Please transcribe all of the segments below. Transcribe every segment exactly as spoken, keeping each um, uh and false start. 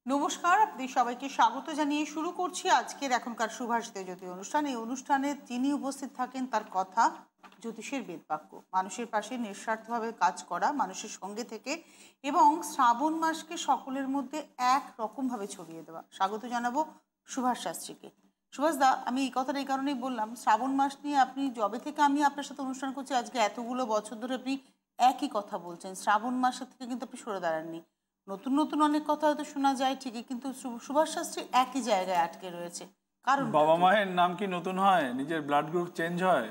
নমস্কার, আপনি সবাইকে স্বাগত জানিয়ে শুরু করছি আজকের এখনকার সুভাষিত জ্যোতি অনুষ্ঠান। এই অনুষ্ঠানে যিনি উপস্থিত থাকেন তার কথা জ্যোতিষের বেদবাক্য, মানুষের পাশে নিঃস্বার্থভাবে কাজ করা, মানুষের সঙ্গে থেকে এবং শ্রাবণ মাসকে সকলের মধ্যে এক রকমভাবে ছড়িয়ে দেওয়া। স্বাগত জানাবো সুভাষ শাস্ত্রীকে। সুভাষদা, আমি এই কথাটা এই কারণেই বললাম, শ্রাবণ মাস নিয়ে আপনি যবে থেকে আমি আপনার সাথে অনুষ্ঠান করছি আজকে এতগুলো বছর ধরে আপনি একই কথা বলছেন। শ্রাবণ মাসের থেকে কিন্তু আপনি সরে দাঁড়াননি। নতুন নতুন অনেক কথা হয়তো শোনা যায় ঠিকই, কিন্তু সুভাষ শাস্ত্রী একই জায়গায় আটকে রয়েছে। কারণ বাবা মায়ের নাম কি নতুন হয়? নিজের ব্লাড গ্রুপ চেঞ্জ হয়?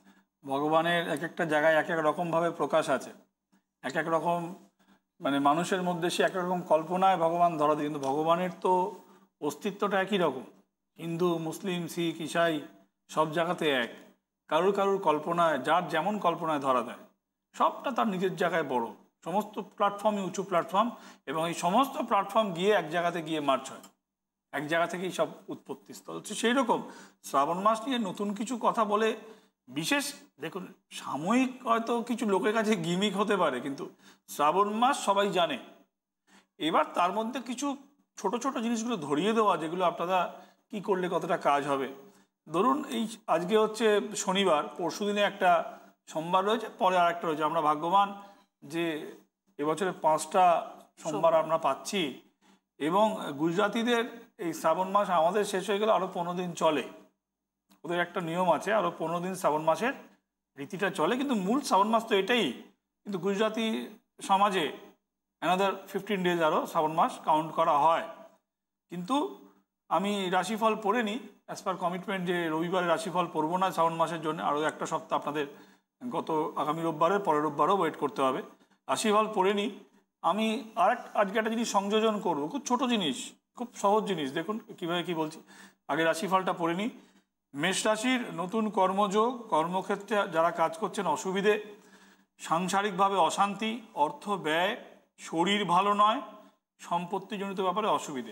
ভগবানের এক একটা জায়গায় এক এক রকমভাবে প্রকাশ আছে, এক এক রকম, মানে মানুষের মধ্যে সে এক রকম কল্পনায় ভগবান ধরা দেয়, কিন্তু ভগবানের তো অস্তিত্বটা একই রকম। হিন্দু, মুসলিম, শিখ, ইসাই সব জায়গাতে এক। কারুর কারুর কল্পনায়, যার যেমন কল্পনায় ধরা দেয়, সবটা তার নিজের জায়গায় বড়। সমস্ত প্ল্যাটফর্মই উঁচু প্ল্যাটফর্ম, এবং এই সমস্ত প্ল্যাটফর্ম গিয়ে এক জায়গাতে গিয়ে মার্চ হয়, এক জায়গা থেকেই সব উৎপত্তিস্থল হচ্ছে। সেই রকম শ্রাবণ মাস নিয়ে নতুন কিছু কথা বলে বিশেষ, দেখুন, সাময়িক হয়তো কিছু লোকের কাছে গিমিক হতে পারে, কিন্তু শ্রাবণ মাস সবাই জানে। এবার তার মধ্যে কিছু ছোট ছোট জিনিসগুলো ধরিয়ে দেওয়া, যেগুলো আপনারা কি করলে কতটা কাজ হবে। ধরুন, এই আজকে হচ্ছে শনিবার, পরশু দিনে একটা সোমবার রয়েছে, পরে আর একটা রয়েছে। আমরা ভাগ্যবান যে এবছরে পাঁচটা সোমবার আমরা পাচ্ছি, এবং গুজরাতিদের এই শ্রাবণ মাস আমাদের শেষ হয়ে গেলে আরও পনেরো দিন চলে। ওদের একটা নিয়ম আছে, আরও পনেরো দিন শ্রাবণ মাসের রীতিটা চলে, কিন্তু মূল শ্রাবণ মাস তো এটাই। কিন্তু গুজরাতি সমাজে অ্যানাদার ফিফটিন ডেজ আরও শ্রাবণ মাস কাউন্ট করা হয়। কিন্তু আমি রাশিফল পড়ে নিই অ্যাজ পার কমিটমেন্ট, যে রবিবারে রাশিফল পড়বো না শ্রাবণ মাসের জন্য। আরও একটা সপ্তাহ আপনাদের গত আগামী রোববারের পরের রোববারও ওয়েট করতে হবে। রাশিফল পড়ে নিই। আমি আর আজকে একটা জিনিস সংযোজন করবো, খুব ছোট জিনিস, খুব সহজ জিনিস। দেখুন কীভাবে কী বলছি। আগে রাশিফলটা পড়ে নিই। মেষ রাশির নতুন কর্মযোগ, কর্মক্ষেত্রে যারা কাজ করছেন অসুবিধে, সাংসারিকভাবে অশান্তি, অর্থ ব্যয়, শরীর ভালো নয়, সম্পত্তিজনিত ব্যাপারে অসুবিধে।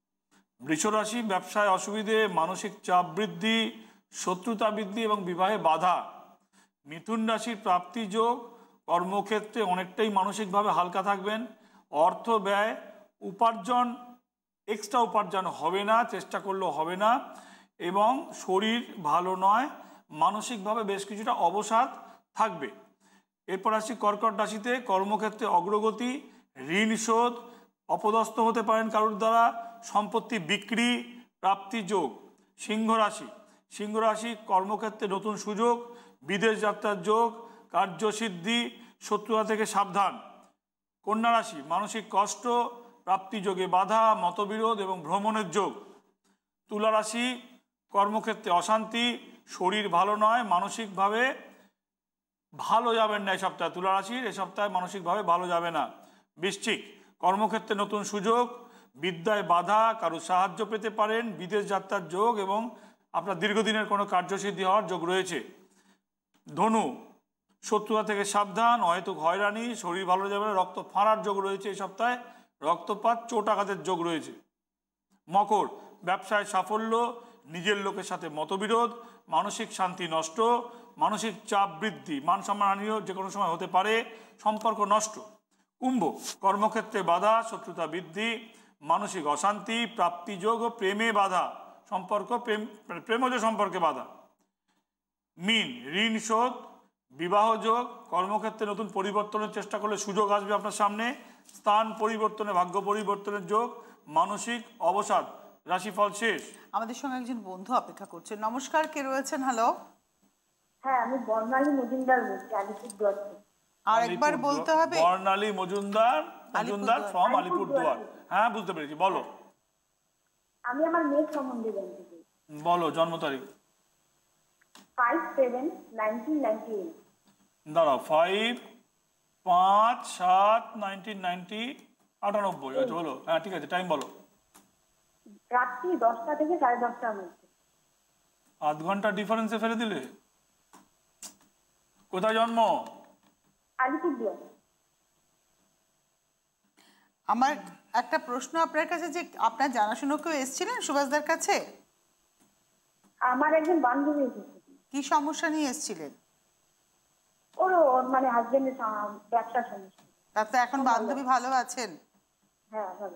বৃষ রাশি, ব্যবসায় অসুবিধে, মানসিক চাপ বৃদ্ধি, শত্রুতা বৃদ্ধি এবং বিবাহে বাধা। মিথুন রাশির প্রাপ্তি যোগ, কর্মক্ষেত্রে অনেকটাই মানসিকভাবে হালকা থাকবেন, অর্থ ব্যয়, উপার্জন, এক্সট্রা উপার্জন হবে না, চেষ্টা করলেও হবে না, এবং শরীর ভালো নয়, মানসিকভাবে বেশ কিছুটা অবসাদ থাকবে। এরপর আসছি কর্কট রাশিতে, কর্মক্ষেত্রে অগ্রগতি, ঋণ শোধ, অপদস্থ হতে পারেন কারোর দ্বারা, সম্পত্তি বিক্রি, প্রাপ্তি যোগ। সিংহ রাশি, সিংহ রাশি কর্মক্ষেত্রে নতুন সুযোগ, বিদেশ যাত্রার যোগ, কার্যসিদ্ধি, শত্রুতা থেকে সাবধান। কন্যা রাশি, মানসিক কষ্ট, প্রাপ্তি যোগে বাধা, মতবিরোধ এবং ভ্রমণের যোগ। তুলা রাশি, কর্মক্ষেত্রে অশান্তি, শরীর ভালো নয়, মানসিকভাবে ভালো যাবেন না এই সপ্তাহে। তুলা রাশির এ সপ্তাহে মানসিকভাবে ভালো যাবে না। বৃশ্চিক, কর্মক্ষেত্রে নতুন সুযোগ, বিদ্যায় বাধা, কারো সাহায্য পেতে পারেন, বিদেশ যাত্রার যোগ এবং আপনার দীর্ঘদিনের কোনো কার্যসিদ্ধি হওয়ার যোগ রয়েছে। ধনু, শত্রুতা থেকে সাবধান, অহেতুক হয়রানি, শরীর ভালো যাবে না, রক্ত ফাঁড়ার যোগ রয়েছে এই সপ্তাহে, রক্তপাত, চোট আঘাতের যোগ রয়েছে। মকর, ব্যবসায় সাফল্য, নিজের লোকের সাথে মতবিরোধ, মানসিক শান্তি নষ্ট, মানসিক চাপ বৃদ্ধি, মান সম্মানহানিও যে কোনো সময় হতে পারে, সম্পর্ক নষ্ট। কুম্ভ, কর্মক্ষেত্রে বাধা, শত্রুতা বৃদ্ধি, মানসিক অশান্তি, প্রাপ্তিযোগ ও প্রেমে বাধা, সম্পর্ক প্রেম প্রেমজ সম্পর্কে বাধা। মীন, ঋণ শোধ, বিবাহ যোগ, কর্মক্ষেত্রে নতুন পরিবর্তনের চেষ্টা করলে সুযোগ আসবে আপনার সামনে, স্থান পরিবর্তনে, ভাগ্য পরিবর্তনের যোগ, মানসিক অবসাদ। রাশিফল শেষ। আমাদের সঙ্গে একজন বন্ধু অপেক্ষা করছেন। নমস্কার, কে রয়েছেন? হ্যালো। হ্যাঁ, আমি বর্ণালী মজুমদার বলছি, আলিপুরদুয়ার থেকে। আর একবার বলতে হবে। বর্ণালী মজুমদার, মজুমদার ফ্রম আলিপুরদুয়ার। হ্যাঁ, বুঝতে পেরেছি, বলো। আমি আমার মেয়ের সম্বন্ধে জানতে চাই। বলো, জন্ম তারিখ। Five seven nineteen ninety eight. দাঁড়াও, ফাইভ পাঁচ সাত নাইনটিন নাইনটি আটানব্বই। আচ্ছা, বলো। হ্যাঁ, ঠিক আছে, টাইম বলো। রাত্রি দশটা থেকে সাড়ে দশটার মধ্যে। আধ ঘন্টা ডিফারেন্সে ফেলে দিলে। কোথায় জন্ম? আলিপুরদুয়ার। আমার একটা প্রশ্ন আপনার কাছে, যে আপনার জানাশোনা কেউ এসেছিলেন সুভাষদার কাছে? আমার একজন বান্ধবী এসেছিল। কি সমস্যা নিয়ে এসেছিলেন? ওর মানে হাজবেন্ডের ব্যবসার সমস্যা। তাতে এখন বান্ধবী ভালো আছেন? হ্যাঁ, ভালো।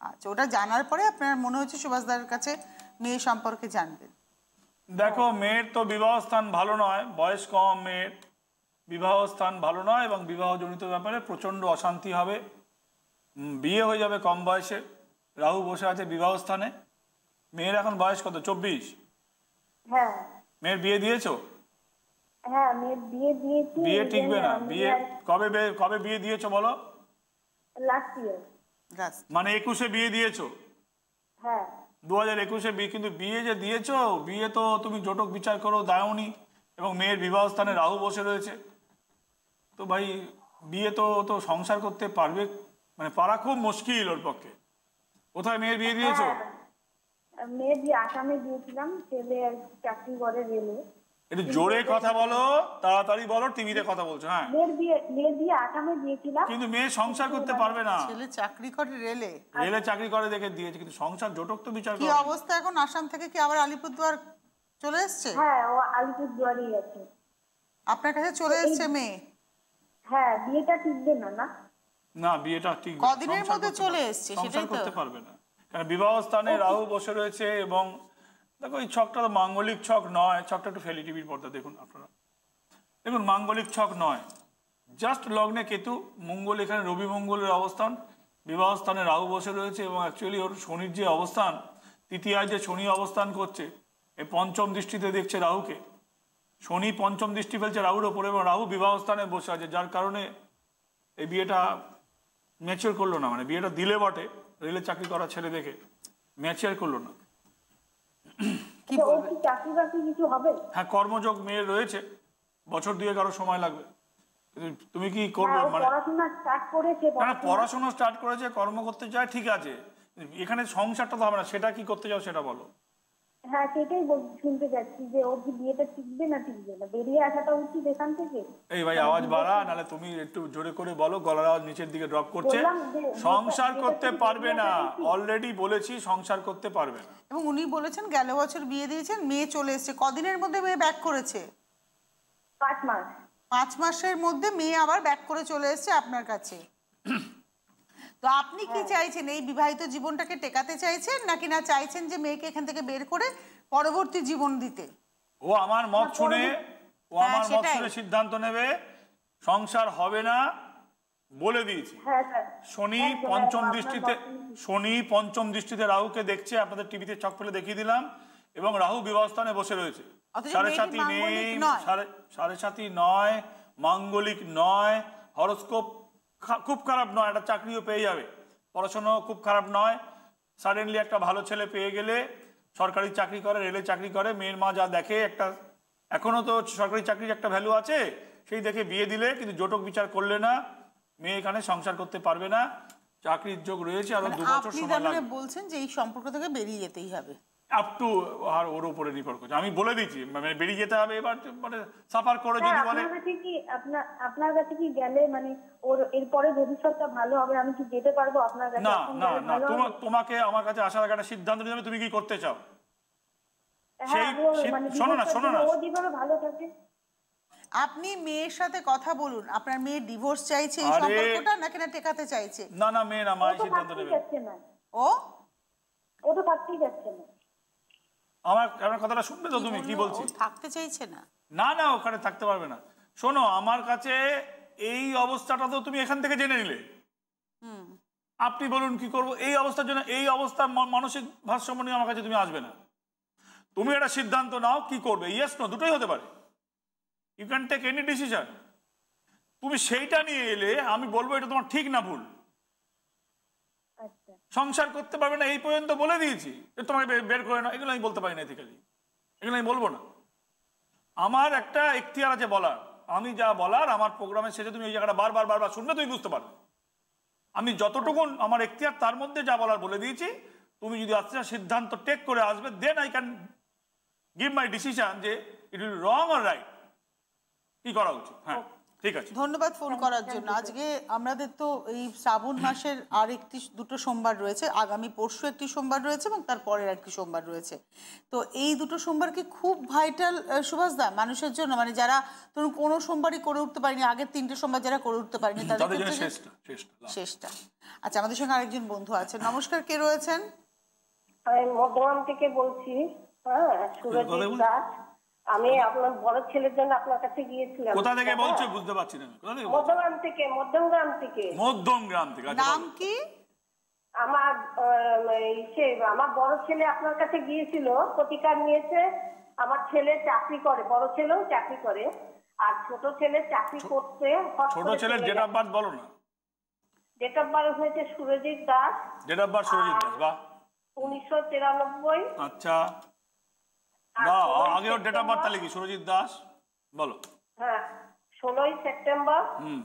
আচ্ছা, ওটা জানার পরে আপনার মনে হচ্ছে সুভাষদার কাছে মেয়ে সম্পর্কে জানবেন। দেখো, মেয়ের তো বিবাহ স্থান ভালো নয়, বয়স কম মেয়ের, বিবাহ স্থান ভালো নয় এবং বিবাহজনিত ব্যাপারে প্রচণ্ড অশান্তি হবে। বিয়ে হয়ে যাবে কম বয়সে, রাহু বসে আছে বিবাহ স্থানে। মেয়ের এখন বয়স কত? চব্বিশ। হ্যাঁ মেয়ের বিয়ে দিয়েছো? হ্যাঁ মেয়ের বিয়ে দিয়েছি। বিয়ে টিকবে না। বিয়ে কবে কবে বিয়ে দিয়েছো বলো? Last year. মানে একুশে বিয়ে দিয়েছো? হ্যাঁ দু হাজার একুশে বিয়ে। কিন্তু বিয়ে যে দিয়েছো, বিয়ে তো তুমি জটক বিচার করো দাওনি, এবং মেয়ের বিবাহ স্থানে রাহু বসে রয়েছে। তো ভাই বিয়ে তো তো সংসার করতে পারবে, মানে পারা খুব মুশকিল ওর পক্ষে। কোথায় মেয়ের বিয়ে দিয়েছো? মেয়ের বিয়ে আসামে দিয়েছিলাম, ছেলে চাকরি করে রেলে। একটু জোরে কথা বলো, তাড়াতাড়ি বলো, টিভিতে কথা বলছো। হ্যাঁ, মেয়ের বিয়ে মেয়ের বিয়ে আসামে দিয়েছিলাম, কিন্তু মেয়ে সংসার করতে পারবে না। ছেলে চাকরি করে রেলে, রেলে চাকরি করে দেখে দিয়েছে, কিন্তু সংসার জটক তো বিচার কি করো। অবস্থা এখন? আসাম থেকে কি আবার আলিপুরদুয়ার চলে এসছে? হ্যাঁ ও আলিপুরদুয়ারই আছে। আপনার কাছে চলে এসছে মেয়ে? হ্যাঁ বিয়েটা টিকবে না না? না, বিয়েটা ঠিক কদিনের মধ্যে চলে এসছে, সেটাই তো। করতে পারবে না, কারণ বিবাহ স্থানে রাহু বসে রয়েছে। এবং দেখো, এই ছকটা তো মাঙ্গলিক ছক নয়। ছকটা একটু ফেলি টিভির পর্দা দেখুন আপনারা। দেখুন, মাঙ্গলিক ছক নয়, জাস্ট লগ্নে কেতু, মঙ্গল, এখানে রবি মঙ্গলের অবস্থান, বিবাহ স্থানে রাহু বসে রয়েছে। এবং অ্যাকচুয়ালি ওর শনির যে অবস্থান, তৃতীয়ায় যে শনি অবস্থান করছে, এই পঞ্চম দৃষ্টিতে দেখছে রাহুকে। শনি পঞ্চম দৃষ্টি ফেলছে রাহুর ওপরে, এবং রাহু বিবাহ স্থানে বসে আছে, যার কারণে এই বিয়েটা ম্যাচিওর করলো না। মানে বিয়েটা দিলে বটে, রেলে চাকরি করা ছেলে দেখে, ম্যাচিওর করলো না। কি ওর কি চাকরি বাকরি কিছু হবে? হ্যাঁ, কর্মযোগ মেয়ের রয়েছে, বছর দুয়েক আরো সময় লাগবে। কিন্তু তুমি কি করবে? হ্যাঁ, ও মানে পড়াশোনা স্টার্ট করেছে। না, পড়াশোনা স্টার্ট করেছে, কর্ম করতে চায়, ঠিক আছে। এখানে সংসারটা তো হবে না, সেটা কি করতে চাও সেটা বলো। হ্যাঁ সেটাই বল- শুনতে চাচ্ছি যে ওর কি বিয়েটা টিকবে না টিকবে না, বেরিয়ে আসাটা উচিত এখান থেকে। এই ভাই আওয়াজ বাড়া, নাহলে তুমি একটু জোরে করে বলো, গলার আওয়াজ নিচের দিকে ড্রপ করছে। বললাম যে সংসার বিয়েটা করতে কি পারবে না, বেরিয়ে আসা উচিত? অলরেডি বলেছি সংসার করতে পারবে না। এবং উনি বলেছেন গেল বছর বিয়ে দিয়েছেন, মেয়ে চলে এসছে। কদিনের মধ্যে মেয়ে ব্যাক করেছে? পাঁচ মাস। পাঁচ মাসের মধ্যে মেয়ে আবার ব্যাক করে চলে এসছে আপনার কাছে। তো আপনি কি চাইছেন? এই বিবাহিত জীবনটাকে টেকাতে চাইছেন, নাকি না চাইছেন যে মেয়েকে এখান থেকে বের করে পরবর্তী জীবন দিতে? ও আমার মত শুনে ও হ্যাঁ, আমার মত সেটাই। শুনে সিদ্ধান্ত নেবে। সংসার হবে না বলে দিয়েছি। হ্যাঁ স্যার। শনি একদম, পঞ্চম একদম, দৃষ্টিতে, আপনার শনি পঞ্চম দৃষ্টিতে রাহুকে দেখছে, আপনাদের টিভিতে চক ফেলে দেখিয়ে দিলাম। এবং রাহু বিবাহ স্থানে বসে রয়েছে। অথচ সাড়ে মেয়েটি সাথী নেই, মাঙ্গলিক নয়। সাড়ে সাড়ে সাথী নয়, মাঙ্গলিক নয়, হরস্কোপ খুব খারাপ নয়, একটা চাকরিও পেয়ে যাবে, পড়াশোনাও খুব খারাপ নয়। সাডেনলি একটা ভালো ছেলে পেয়ে গেলে, সরকারি চাকরি করে, রেলে চাকরি করে, মেয়ের মা যা দেখে, একটা এখনো তো সরকারি চাকরির একটা ভ্যালু আছে, সেই দেখে বিয়ে দিলে, কিন্তু জটক বিচার করলে না, মেয়ে এখানে সংসার করতে পারবে না। চাকরির যোগ রয়েছে, আরো মানে দু বছর আপনি সময় তার মানে লাগবে। বলছেন যে এই সম্পর্ক থেকে বেরিয়ে যেতেই হবে? আপ টু আর ওর উপরে নির্ভর করছে। আমি বলে দিচ্ছি, মানে বেরিয়ে যেতে হবে। এবার মানে সাফার করে যদি হ্যাঁ, বলে, আপনার কাছে কি আপনার আপনার কাছে কি গেলে মানে ওর এরপরে ভবিষ্যৎটা ভালো হবে? আমি কি যেতে পারবো আপনার কাছে? না এখন না গেলে না, ভালো তোমা- হবে? তোমাকে আমার কাছে আসার আগে একটা সিদ্ধান্ত নিতে হবে, তুমি কি করতে চাও। হ্যাঁ, সেই আমি ওর সে- মানে শোনো না, divorce শোনো না। ও যেভাবে ভালো থাকে। আপনি মেয়ের সাথে কথা বলুন। আপনার মেয়ে ডিভোর্স চাইছে এই আরে- সম্পর্কটা, নাকি না টেকাতে চাইছে? না না, মেয়ে না, ও মাই তো সিদ্ধান্ত থাকতেই নেবে। যাচ্ছে না। ও ও তো থাকতেই যাচ্ছে না। আমার আমার কথাটা শুনবে তো তুমি কি বললো? বলছি? ও থাকতে চাইছে না? না না, ওখানে থাকতে পারবে না। শোনো, আমার কাছে এই অবস্থাটা তো তুমি এখান থেকে জেনে নিলে। হুম। আপনি বলুন কি করব এই অবস্থার জন্য। এই অবস্থার ম- মানসিক ভারসাম্য নিয়ে আমার কাছে তুমি আসবে না। তুমি একটা সিদ্ধান্ত নাও কি করবে, ইয়েস নো দুটোই হতে পারে। You can take any decision. তুমি সেইটা নিয়ে এলে আমি বলবো এটা তোমার ঠিক না ভুল। আচ্ছা সংসার করতে পারবে না এই পর্যন্ত বলে দিয়েছি, যে তোমাকে বে- বের করে না, এগুলো আমি বলতে পারি না এথিক্যালি, এগুলো আমি বলবো না। আমার একটা এখতিয়ার আছে বলার। আমি যা বলার আমার প্রোগ্রামের শেষে তুমি এই জায়গাটা বারবার বারবার শুনলে তুমি বুঝতে পারবে। আমি যতটুকু আমার এখতিয়ার তার মধ্যে যা বলার বলে দিয়েছি। তুমি যদি আজকে সিদ্ধান্ত টেক করে আসবে, then I can give my decision যে it will wrong or right, কি করা উচিত। হ্যাঁ ঠিক আছে, ধন্যবাদ ফোন করার জন্য। আজকে আমাদের তো এই শ্রাবণ মাসের আর একটি দুটো সোমবার রয়েছে, আগামী পরশু একটি সোমবার রয়েছে এবং তারপরের একটি সোমবার রয়েছে। তো এই দুটো সোমবার কি খুব ভাইটাল সুভাষদা মানুষের জন্য, মানে যারা ধরুন কোনো সোমবারই করে উঠতে পারেনি, আগের তিনটে সোমবার যারা করে উঠতে পারেনি তাদের ক্ষেত্রে শেষটা শেষটা শেষটা। আচ্ছা, আমাদের সঙ্গে আরেকজন বন্ধু আছেন। নমস্কার, কে রয়েছেন? আমি মধ্যমান থেকে বলছি। হ্যাঁ, সুরজিৎ দাস। আমি আপনার বড় ছেলের জন্য আপনার কাছে গিয়েছিলাম। কোথা থেকে বলছো বুঝতে পারছি না। কোথা থেকে? মধ্যগ্রাম থেকে। মধ্যমগ্রাম থেকে। মধ্যমগ্রাম থেকে। নাম কি? আমার সে আমার বড় ছেলে আপনার কাছে গিয়েছিল, প্রতিকার নিয়েছে। আমার ছেলে চাকরি করে, বড় ছেলেও চাকরি করে, আর ছোট ছেলে চাকরি করতে। ছোট ছেলের ডেট অফ বার্থ বলো না। ডেট অফ বার্থ হয়েছে Surajit Das. Date of birth Surajit Das, বাহ। উনিশশো তিরানব্বই। আচ্ছা, দাও আগে ওর ডেট অফ বার্থ তাহলে কি? সুরজিৎ দাস বলো। হ্যাঁ, ষোলোই সেপ্টেম্বর। হুম,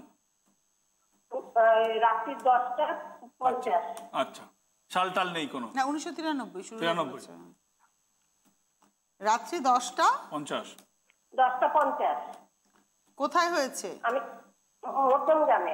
রাত্রি দশটা পঞ্চাশ। আচ্ছা, সাল টাল নেই কোনো? না, উনিশশো তিরানব্বই। তিরানব্বই রাত্রি দশটা পঞ্চাশ। দশটা পঞ্চাশ। কোথায় হয়েছে? আমি মধ্যমগ্রামে।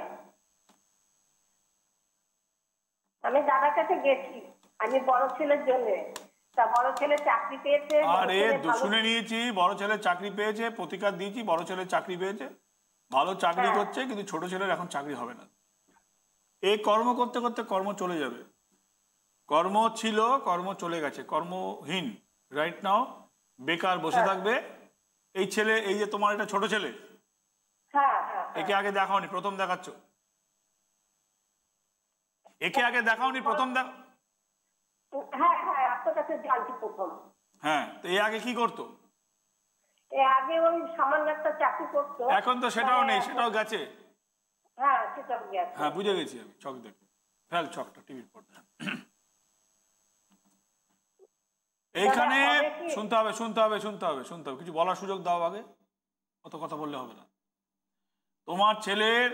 আমি দাদার কাছে গেছি আমি বড় ছেলের জন্য। তা বড় ছেলে চাকরি পেয়েছে। আরে শুনে নিয়েছি, বড় ছেলে চাকরি পেয়েছে, প্রতিকার দিয়েছি, বড় ছেলে চাকরি পেয়েছে, ভালো চাকরি করছে, কিন্তু ছোট ছেলের এখন চাকরি হবে না। এই কর্ম করতে করতে কর্ম চলে যাবে। কর্ম ছিল, কর্ম চলে গেছে, কর্মহীন রাইট নাও বেকার বসে থাকবে। এই ছেলে, এই যে তোমার এটা ছোট ছেলে, একে আগে দেখাওনি, প্রথম দেখাচ্ছ? একে আগে দেখাওনি, প্রথম দেখ। হ্যাঁ হ্যাঁ, আপনার কাছে জানছি প্রথম। হ্যাঁ, তো এই আগে কি করতো? এর আগে ওই সামান্য একটা চাকরি করতো। এখন তো সেটাও নেই, সেটাও গেছে। হ্যাঁ, সেটাও গেছে। হ্যাঁ, বুঝে গেছি আমি। ছক দেখে ফেল ছকটা টিভির পর্দা। এইখানে শুনতে হবে, শুনতে হবে, শুনতে হবে, শুনতে হবে। কিছু বলার সুযোগ দাও আগে, অত কথা বললে হবে না। তোমার ছেলের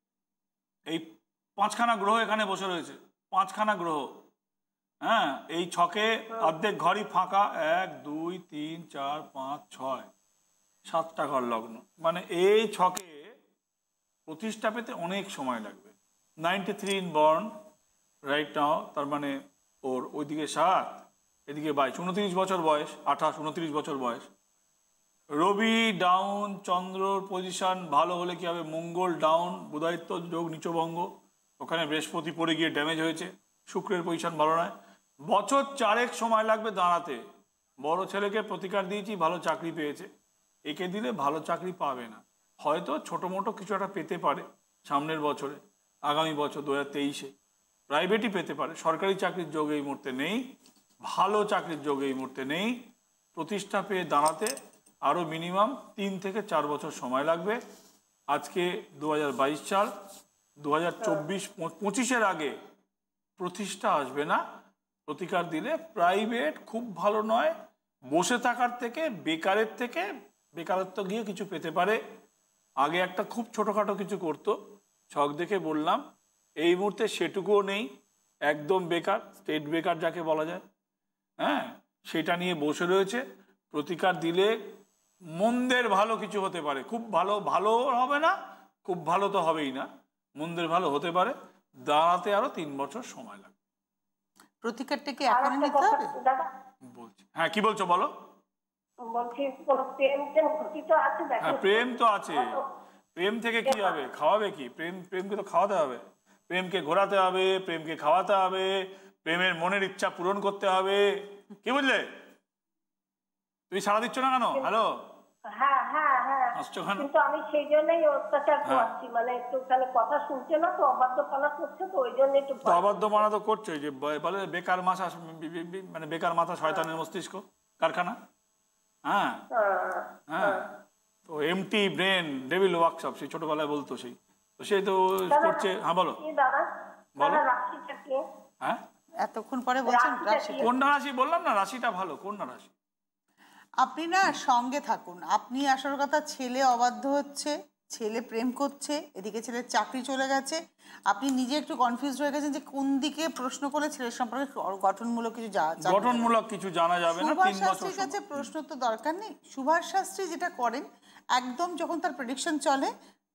এই পাঁচখানা গ্রহ এখানে বসে রয়েছে, পাঁচখানা গ্রহ। হ্যাঁ, এই ছকে অর্ধেক ঘরই ফাঁকা। এক দুই তিন চার পাঁচ ছয়, সাতটা ঘর লগ্ন। মানে এই ছকে প্রতিষ্ঠা পেতে অনেক সময় লাগবে। Ninety three in born right now, তার মানে ওর ওইদিকে সাত, এদিকে বাইশ, উনত্রিশ বছর বয়স, আঠাশ উনত্রিশ বছর বয়স। রবি ডাউন, চন্দ্রর পজিশন ভালো হলে কি হবে? মঙ্গল ডাউন, বুধায়িত্ব যোগ নিচভঙ্গ, ওখানে বৃহস্পতি পড়ে গিয়ে ড্যামেজ হয়েছে। শুক্রের পজিশন ভালো নয়। বছর চারেক সময় লাগবে দাঁড়াতে। বড় ছেলেকে প্রতিকার দিয়েছি, ভালো চাকরি পেয়েছে। একে দিলে ভালো চাকরি পাবে না, হয়তো ছোটো মোটো কিছু একটা পেতে পারে সামনের বছরে, আগামী বছর দু হাজার তেইশে প্রাইভেটই পেতে পারে। সরকারি চাকরির যোগ এই মুহূর্তে নেই, ভালো চাকরির যোগ এই মুহূর্তে নেই। প্রতিষ্ঠা পেয়ে দাঁড়াতে আরও মিনিমাম তিন থেকে চার বছর সময় লাগবে। আজকে দু হাজার বাইশ সাল, দু হাজার চব্বিশ পঁচিশের আগে প্রতিষ্ঠা আসবে না। প্রতিকার দিলে প্রাইভেট খুব ভালো নয়, বসে থাকার থেকে, বেকারের থেকে বেকারত্ব গিয়ে কিছু পেতে পারে। আগে একটা খুব ছোটোখাটো কিছু করতো, ছক দেখে বললাম। এই মুহূর্তে সেটুকুও নেই, একদম বেকার, স্টেট বেকার যাকে বলা যায়। হ্যাঁ, সেটা নিয়ে বসে রয়েছে। প্রতিকার দিলে মন্দের ভালো কিছু হতে পারে। খুব ভালো ভালো হবে না, খুব ভালো তো হবেই না, মন্দের ভালো হতে পারে। দাঁড়াতে আরো তিন বছর সময় লাগবে। প্রতিকারটাকে এখন নিতে হবে বলছি। হ্যাঁ, কি বলছো বলো? বলছি প্রেম তো আছে। হ্যাঁ, প্রেম তো আছে। প্রেম থেকে কি হবে? খাওয়াবে কি? প্রেম প্রেমকে তো খাওয়াতে হবে, প্রেমকে ঘোরাতে হবে, প্রেমকে খাওয়াতে হবে, প্রেমের মনের ইচ্ছা পূরণ করতে হবে। কি বুঝলে? তুমি সারা দিচ্ছ না কেন? হ্যালো, হ্যাঁ হ্যাঁ হ্যাঁ, কিন্তু আমি সেই জন্যই অত্যাচার করছি, মানে একটুখানি কথা শুনছে না তো, অবাধ্যপনা করছে তো, ওই জন্য একটু অবাধ্যপনা তো করছে। যে বলে বেকার মাথা, মানে বেকার মাথা শয়তানের মস্তিষ্ক কারখানা। হ্যাঁ হ্যাঁ, তো এমটি ব্রেন ডেভিল ওয়ার্কশপ, সেই ছোটবেলায় বলতো সেই, তো সেই তো করছে। হ্যাঁ বলো বলো। হ্যাঁ, এতক্ষণ পরে বলছেন রাশি। কন্যা রাশি বললাম না, রাশিটা ভালো, কন্যা রাশি। আপনি না সঙ্গে থাকুন। আপনি আসল কথা, ছেলে অবাধ্য হচ্ছে, ছেলে প্রেম করছে, এদিকে ছেলের চাকরি চলে গেছে। আপনি নিজে একটু কনফিউজ হয়ে গেছেন যে কোন দিকে প্রশ্ন করলে ছেলের সম্পর্কে গঠনমূলক কিছু গঠনমূলক কিছু জানা যাবে না। সুভাষ শাস্ত্রীর কাছে প্রশ্ন তো দরকার নেই। সুভাষ শাস্ত্রী যেটা করেন, একদম যখন তার প্রেডিকশন চলে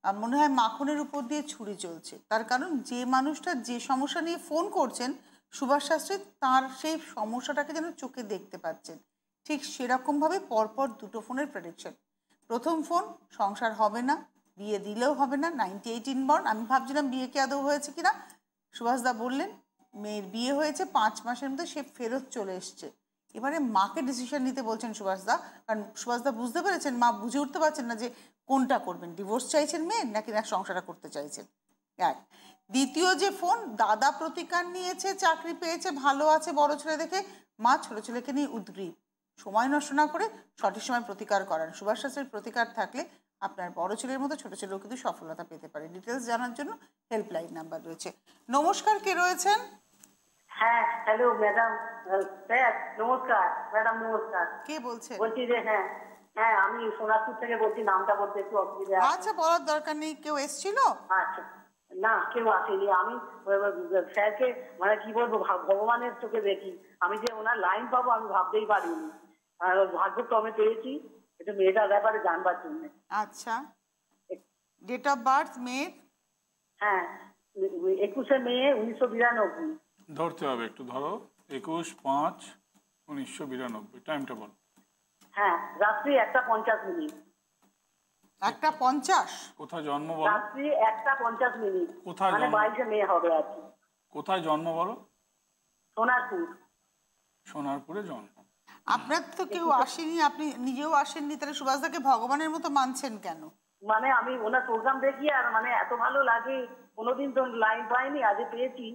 আর মনে হয় মাখনের উপর দিয়ে ছুরি চলছে। তার কারণ যে মানুষটা যে সমস্যা নিয়ে ফোন করছেন সুভাষ শাস্ত্রী, তার সেই সমস্যাটাকে যেন চোখে দেখতে পাচ্ছেন। ঠিক সেরকমভাবে পরপর দুটো ফোনের প্রেডিকশন। প্রথম ফোন, সংসার হবে না, বিয়ে দিলেও হবে না, নাইনটি এইটিন বর্ন। আমি ভাবছিলাম বিয়ে কি আদৌ হয়েছে কিনা। সুভাষদা বললেন মেয়ের বিয়ে হয়েছে, পাঁচ মাসের মধ্যে সে ফেরত চলে এসছে। এবারে মাকে ডিসিশন নিতে বলছেন সুভাষদা, কারণ সুভাষদা বুঝতে পেরেছেন মা বুঝে উঠতে পারছেন না যে কোনটা করবেন, ডিভোর্স চাইছেন মেয়ের নাকি না সংসারটা করতে চাইছেন। এক। দ্বিতীয় যে ফোন, দাদা প্রতিকার নিয়েছে, চাকরি পেয়েছে, ভালো আছে বড় ছেলে দেখে, মা ছোট ছেলেকে নিয়ে উদ্গ্রীব। সময় নষ্ট না করে সঠিক সময় প্রতিকার করান। সুভাষ শাস্ত্রীর প্রতিকার থাকলে আপনার বড় ছেলের মতো ছোট ছেলেও কিন্তু সফলতা পেতে পারে। ডিটেলস জানার জন্য হেল্পলাইন নাম্বার রয়েছে। নমস্কার, কে রয়েছেন? হ্যাঁ, হ্যালো ম্যাডাম, স্যার নমস্কার। ম্যাডাম নমস্কার। কে বলছেন? বলছি যে হ্যাঁ হ্যাঁ আমি সোনারপুর থেকে বলছি, নামটা বলতে একটু অসুবিধা। আচ্ছা, বলার দরকার নেই। কেউ এসেছিল? আচ্ছা, না কেউ আসেনি। আমি স্যারকে মানে কি বলবো, ভগবানের চোখে দেখি। আমি যে ওনার লাইন পাবো আমি ভাবতেই পারিনি। ভাগ্যক্রমে পেয়েছি এটা মেয়েটার ব্যাপারে জানবার জন্য। আচ্ছা, ডেট অফ বার্থ মেয়ের? হ্যাঁ, একুশে মে উনিশশো বিরানব্বই। ধরতে হবে একটু, ধরো একুশ পাঁচ উনিশশো বিরানব্বই। টাইমটা বল। হ্যাঁ, রাত্রি একটা পঞ্চাশ মিনিট। একটা পঞ্চাশ? কোথায় জন্ম বলো? রাত্রি একটা পঞ্চাশ মিনিট। কোথায় মানে জন্ম? বাইশে মে হবে আর কি। কোথায় জন্ম বলো? সোনারপুর। সোনারপুরে জন্ম। আপনার তো কেউ আসেনি, আপনি নিজেও আসেননি, তাহলে সুভাষদাকে ভগবানের মতো মানছেন কেন? মানে আমি ওনার প্রোগ্রাম দেখি আর মানে এত ভালো লাগে, কোনোদিন তো লাইন পাইনি, আজ পেয়েছি।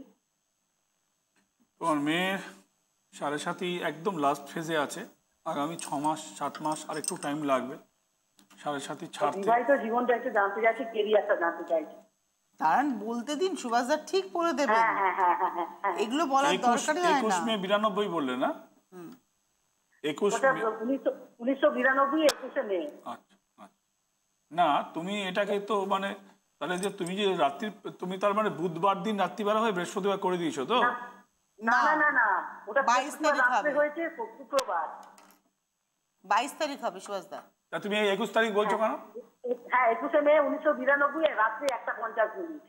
তোমার মেয়ের সাড়ে সাতই একদম লাস্ট ফেজে আছে, আগামী ছ মাস সাত মাস আর একটু টাইম লাগবে সাড়ে সাতই ছাড়তে। বিবাহিত জীবনটা একটু জানতে চাইছি, কেরিয়ারটা জানতে চাইছি। কারণ বলতে দিন, সুভাষদা ঠিক বলে দেবেন। হ্যাঁ হ্যাঁ হ্যাঁ হ্যাঁ হ্যাঁ। এগুলো বলার দরকারই হয় একুশ না। মে বিরানব্বই বললে না? একুশ ওটা উনিশশো উনিশশো বিরানব্বই একুশে মে। আচ্ছা আচ্ছা। না তুমি এটাকে তো মানে তাহলে যে তুমি যে রাত্রি, তুমি তার মানে বুধবার দিন রাত্রিবেলা হয়ে বৃহস্পতিবার করে দিয়েছো তো? না না না না, ওটা বাইশ তারিখ হবে। হয়েছে শুক্রবার। বাইশ তারিখ হবে সুভাষদা। তা তুমি এই একুশ তারিখ বলছো কেন? হ্যাঁ, একুশে মে উনিশশো বিরানব্বই রাত্রি একটা পঞ্চাশ মিনিট।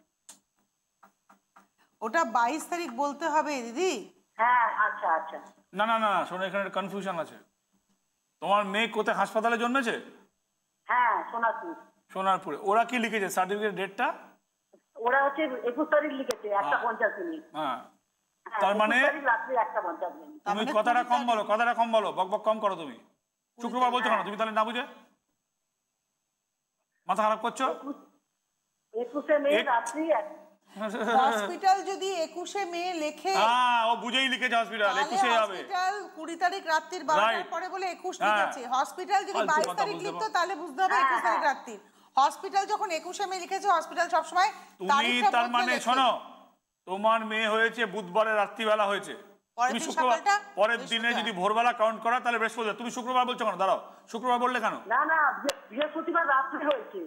ওটা বাইশ তারিখ বলতে হবে দিদি। হ্যাঁ, আচ্ছা আচ্ছা। না না না, শোনো এখানে কনফিউশন আছে। তোমার মেয়ে কোথায় হাসপাতালে জন্মেছে? হ্যাঁ, সোনারপুর। সোনারপুরে। ওরা কি লিখেছে সার্টিফিকেট ডেটটা? ওরা হচ্ছে একুশ তারিখ লিখেছে একটা পঞ্চাশ মিনিট। হ্যাঁ, তার মানে রাত্রি একটা পঞ্চাশ মিনিট। তুমি কথাটা কম বলো, কথাটা কম বলো, বক বক কম করো। তুমি শুক্রবার বলছো কেন? তুমি তাহলে না বুঝে মাথা খারাপ করছো। একুশে মে রাত্রি। হসপিটাল যদি একুশে মে লেখে, হ্যাঁ ও বুঝেই লিখেছে হসপিটাল একুশে হবে। হসপিটাল কুড়ি তারিখ রাত্রির বারোটার পরে বলে একুশ লিখেছে। হসপিটাল যদি বাইশ তারিখ লিখতো তাহলে বুঝতে হবে একুশ তারিখ রাত্রি। হসপিটাল যখন একুশে মে লিখেছে, হসপিটাল সবসময় তুমি তার মানে শোনো, তোমার মেয়ে হয়েছে বুধবারের রাত্রিবেলা হয়েছে, তুমি শুক্রবার পরের দিনে যদি ভোরবেলা কাউন্ট করা তাহলে বৃহস্পতিবার। তুমি শুক্রবার বলছো কেন? দাঁড়াও, শুক্রবার বললে কেন? না না, বৃহস্পতিবার রাত্রি হয়েছে।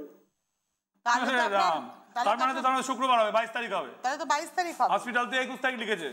রাম, তার মানে তো তার মানে শুক্রবার হবে, বাইশ তারিখ হবে। তাহলে তো বাইশ তারিখ হবে। হসপিটাল তো একুশ তারিখ লিখেছে,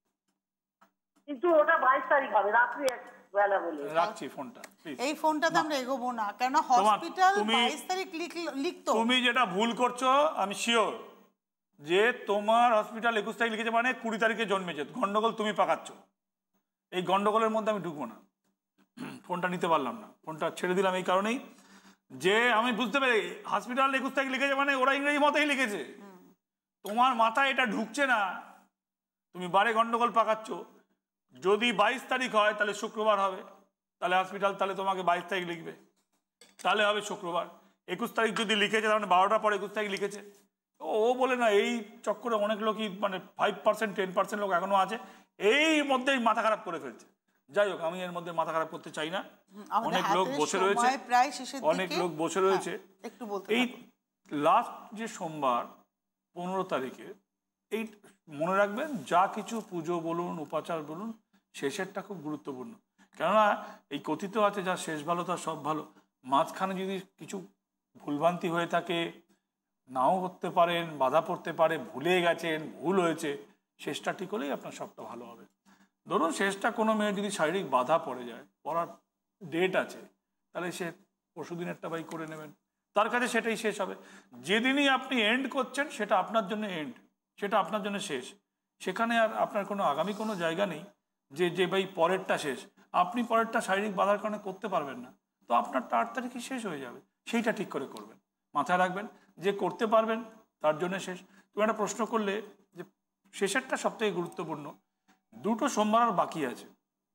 কিন্তু ওটা বাইশ তারিখ হবে রাত্রি বেলা বলে। রাখছি ফোনটা প্লিজ। এই ফোনটাতে আমরা এগোবো না, কেন হসপিটাল বাইশ তারিখ লিখতো। তুমি যেটা ভুল করছো আমি শিওর, যে তোমার হসপিটাল একুশ তারিখ লিখেছে মানে কুড়ি তারিখে জন্মেছে। গন্ডগোল তুমি পাকাচ্ছ, এই গন্ডগোলের মধ্যে আমি ঢুকবো না। ফোনটা নিতে পারলাম না, ফোনটা ছেড়ে দিলাম এই কারণেই যে আমি বুঝতে পারি হসপিটাল একুশ তারিখ লিখেছে মানে ওরা ইংরেজি মতেই লিখেছে। তোমার মাথায় এটা ঢুকছে না, তুমি বারে গন্ডগোল পাকাচ্ছ। যদি বাইশ তারিখ হয় তাহলে শুক্রবার হবে, তাহলে হসপিটাল তাহলে তোমাকে বাইশ তারিখ লিখবে, তাহলে হবে শুক্রবার। একুশ তারিখ যদি লিখেছে তার মানে বারোটার পর একুশ তারিখ লিখেছে। ও বলে না, এই চক্করে অনেক লোকই মানে ফাইভ পার্সেন্ট টেন পার্সেন্ট লোক এখনো আছে এই মধ্যেই মাথা খারাপ করে ফেলছে। যাই হোক, আমি এর মধ্যে মাথা খারাপ করতে চাই না। অনেক লোক বসে রয়েছে, অনেক লোক বসে রয়েছে। এই লাস্ট যে সোমবার পনেরো তারিখে, এই মনে রাখবেন যা কিছু পুজো বলুন উপাচার বলুন শেষেরটা খুব গুরুত্বপূর্ণ। কেননা এই কথিত আছে যা শেষ ভালো তার সব ভালো। মাঝখানে যদি কিছু ভুলভ্রান্তি হয়ে থাকে, নাও করতে পারেন, বাধা পড়তে পারে, ভুলে গেছেন, ভুল হয়েছে, শেষটা ঠিক হলেই আপনার সবটা ভালো হবে। ধরুন শেষটা কোনো মেয়ে যদি শারীরিক বাধা পড়ে যায়, পড়ার ডেট আছে, তাহলে সে পরশু দিনেরটা বাই করে নেবেন। তার কাছে সেটাই শেষ হবে। যেদিনই আপনি এন্ড করছেন সেটা আপনার জন্য এন্ড, সেটা আপনার জন্য শেষ। সেখানে আর আপনার কোনো আগামী কোনো জায়গা নেই যে যে ভাই পরেরটা শেষ। আপনি পরেরটা শারীরিক বাধার কারণে করতে পারবেন না, তো আপনারটা আট তারিখে শেষ হয়ে যাবে। সেইটা ঠিক করে করবেন, মাথায় রাখবেন যে করতে পারবেন তার জন্য শেষ। তুমি একটা প্রশ্ন করলে যে শেষেরটা সবথেকে গুরুত্বপূর্ণ। দুটো সোমবার আর বাকি আছে।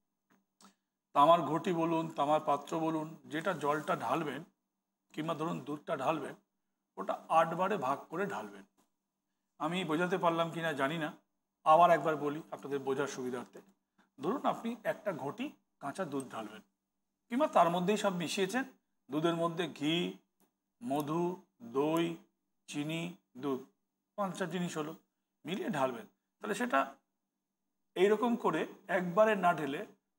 তামার ঘটি বলুন, তামার পাত্র বলুন, যেটা জলটা ঢালবেন কিংবা ধরুন দুধটা ঢালবেন, ওটা আটবারে ভাগ করে ঢালবেন। আমি বোঝাতে পারলাম কি না জানি না, আবার একবার বলি আপনাদের বোঝার সুবিধার্থে। ধরুন আপনি একটা ঘটি কাঁচা দুধ ঢালবেন, কিংবা তার মধ্যেই সব মিশিয়েছেন। দুধের মধ্যে ঘি, মধু, দই, চিনি, দুধ, পাঁচটা জিনিস হলো, মিলিয়ে ঢালবেন। তাহলে সেটা এইরকম করে একবারে না ঢেলে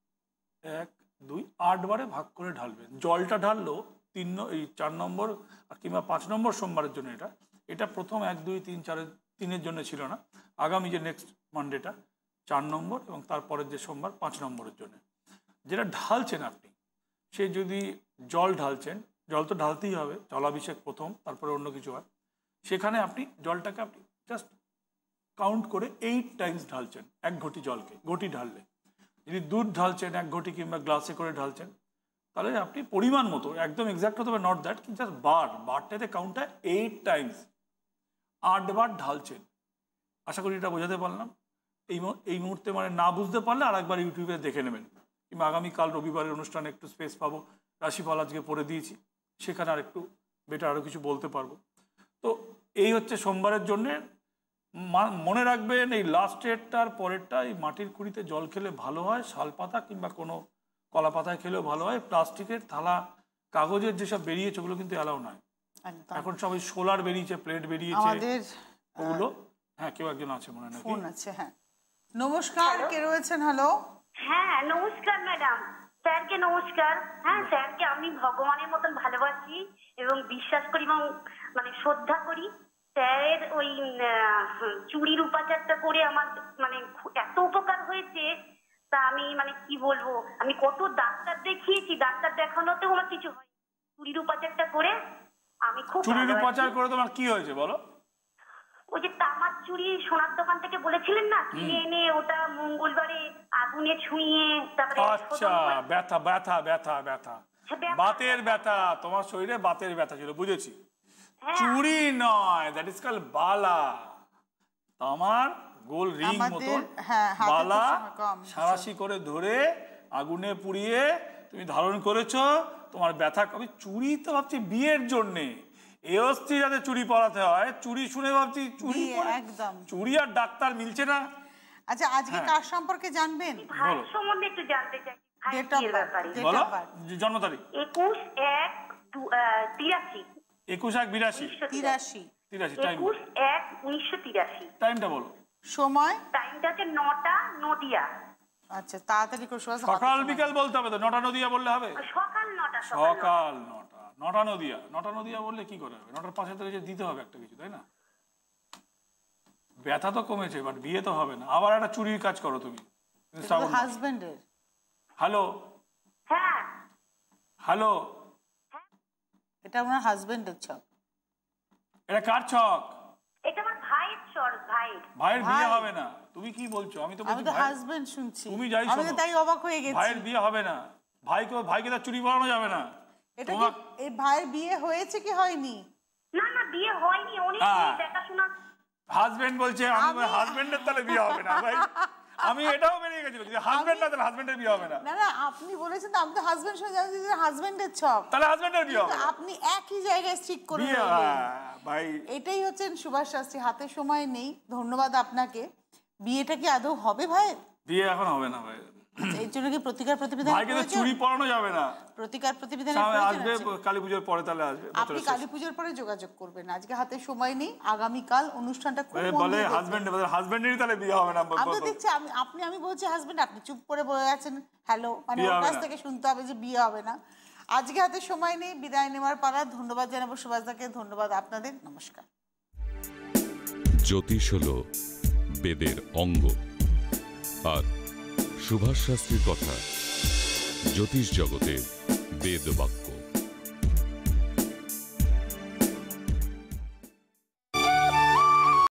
এক দুই আটবারে ভাগ করে ঢালবেন। জলটা ঢাললেও তিন এই চার নম্বর কিংবা পাঁচ নম্বর সোমবারের জন্য এটা এটা প্রথম এক দুই তিন চারের তিনের জন্য ছিল না, আগামী যে নেক্সট মানডেটা চার নম্বর এবং তারপরের যে সোমবার পাঁচ নম্বরের জন্য। যেটা ঢালছেন আপনি, সে যদি জল ঢালছেন, জল তো ঢালতেই হবে, জলাভিষেক প্রথম, তারপরে অন্য কিছু হয়। সেখানে আপনি জলটাকে আপনি জাস্ট কাউন্ট করে এইট টাইমস ঢালছেন এক ঘটি জলকে, ঘটি ঢাললে। যদি দুধ ঢালছেন এক ঘটি কিংবা গ্লাসে করে ঢালছেন, তাহলে আপনি পরিমাণ মতো, একদম এক্সাক্ট হতে হবে নট দ্যাট, কিন্তু জাস্ট বার বারটাতে কাউন্ট হয় এইট টাইমস, আটবার ঢালছেন। আশা করি এটা বোঝাতে পারলাম। এই এই মুহূর্তে মানে না বুঝতে পারলে আর একবার ইউটিউবে দেখে নেবেন, কিংবা আগামীকাল রবিবারের অনুষ্ঠানে একটু স্পেস পাবো, রাশিফল আজকে পড়ে দিয়েছি, সেখানে আর একটু বেটার আরও কিছু বলতে পারবো। তো এই হচ্ছে সোমবারের জন্যে। মনে রাখবেন এই লাস্টেরটার পরেরটা, এই মাটির কুড়িতে জল খেলে ভালো হয়, শালপাতা কিংবা কোনো কলা পাতায় খেলেও ভালো হয়। প্লাস্টিকের থালা, কাগজের যেসব বেরিয়েছে ওগুলো কিন্তু অ্যালাউ নয়। এখন সবাই সোলার বেরিয়েছে, প্লেট বেরিয়েছে, ওগুলো। হ্যাঁ, কেউ একজন আছে মনে হয়, ফোন আছে। হ্যাঁ, নমস্কার, কে রয়েছেন? হ্যালো। হ্যাঁ, নমস্কার ম্যাডাম। স্যারকে নমস্কার। হ্যাঁ, স্যারকে আমি ভগবানের মতন ভালোবাসি এবং বিশ্বাস করি এবং মানে শ্রদ্ধা করি। স্যারের ওই চুরির উপাচারটা করে আমার মানে এত উপকার হয়েছে, তা আমি মানে কি বলবো, আমি কত ডাক্তার দেখিয়েছি, ডাক্তার দেখানোতেও আমার কিছু হয়। চুরির উপাচারটা করে আমি খুব চুরির উপাচার করে তোমার কি হয়েছে বলো? ওই যে তামার চুরি সোনার দোকান থেকে বলেছিলেন না, কিনে এনে ওটা মঙ্গলবারে আগুনে ছুঁয়ে তারপরে। আচ্ছা, ব্যথা ব্যথা ব্যথা ব্যথা বাতের ব্যথা, তোমার শরীরে বাতের ব্যথা ছিল, বুঝেছি। চুরি নয়, দ্যাট ইজ কল বালা। তামার গোল রিং মতো বালা সারাশি করে ধরে আগুনে পুড়িয়ে তুমি ধারণ করেছো, তোমার ব্যথা কবে? চুরি তো ভাবছি বিয়ের জন্যে, এ অস্থি যাতে চুরি পরাতে হয়, চুরি শুনে ভাবছি চুরি, একদম চুরি আর ডাক্তার মিলছে না। আচ্ছা, আজকে কার সম্পর্কে জানবেন? ভাইয়ের সম্বন্ধে একটু জানতে চাই। বলো, জন্ম তারিখ? একুশ এক তিরাশি। একুশ এক বিরাশি তিরাশি তিরাশি একুশ এক উনিশশো তিরাশি। টাইমটা বলো। সময়? টাইমটা হচ্ছে নটা নদিয়া। আচ্ছা, তাড়াতাড়ি করে। সকাল বিকাল বলতে হবে তো? নটা নদিয়া বললে হবে? সকাল নটা। সকাল নটা, নটা নদিয়া। নটা নদিয়া বললে কি করে হবে? নটার পাশে তো দিতে হবে একটা কিছু, তাই না? ব্যথা তো কমেছে, বাট বিয়ে তো হবে না। আবার একটা চুরির কাজ করো তুমি। হাজবেন্ডের। হ্যালো। হ্যাঁ, হ্যালো। এটা আমার হাজবেন্ডের ছক। এটা কার ছক? এটা আমার ভাইয়ের ছক। ভাইয়ের ভাইয়ের বিয়ে হবে না। তুমি কি বলছো? আমি তো বলছি হাজবেন্ড শুনছি। তুমি যাই আমি তো তাই অবাক হয়ে গেছি। ভাইয়ের বিয়ে হবে না। ভাইকে ভাইকে তো চুরি করানো যাবে না। এটা কি এই ভাইয়ের বিয়ে হয়েছে কি হয়নি? না না, বিয়ে হয়নি। উনি দেখাশোনা। হাজবেন্ড বলছে আমি হাজবেন্ডের তাহলে বিয়ে হবে না। ভাই আমি এটাও বেরিয়ে গেছিল যে হাজবেন্ড না, তাহলে হাজবেন্ডের বিয়ে হবে না। না না, আপনি বলেছেন তো, আমি তো হাজবেন্ড শুনে জানি যে হাজবেন্ডের ছক, তাহলে হাজবেন্ডের বিয়ে হবে। আপনি একই জায়গায় স্টিক করে ভাই। এটাই হচ্ছেন সুভাষ শাস্ত্রী। হাতে সময় নেই, ধন্যবাদ আপনাকে। বিয়েটা কি আদৌ হবে ভাই? বিয়ে এখন হবে না ভাই। এর জন্য কি প্রতিকার প্রতিবিধান? ভাইকে তো চুরি পরানো যাবে না। প্রতিকার প্রতিবিধান আসবে কালী পূজার পরে, তাহলে আসবে। আপনি কালী পূজার পরে যোগাযোগ করবেন। আজকে হাতে সময় নেই, আগামীকাল অনুষ্ঠানটা খুব বলে হাজবেন্ড হাজবেন্ডেরই তাহলে বিয়ে হবে না। আমি তো দেখছি আমি আপনি আমি বলছি হাজবেন্ড, আপনি চুপ করে বলে আছেন হ্যালো, মানে ওর কাছ থেকে শুনতে হবে যে বিয়ে হবে না। আজকে হাতে সময় নেই, বিদায় নেওয়ার পালা। ধন্যবাদ জানাবো সুভাষদাকে, ধন্যবাদ আপনাদের, নমস্কার। জ্যোতিষ হলো বেদের অঙ্গ, আর সুভাষ শাস্ত্রীর কথা জ্যোতিষ জগতে বেদ বাক্য।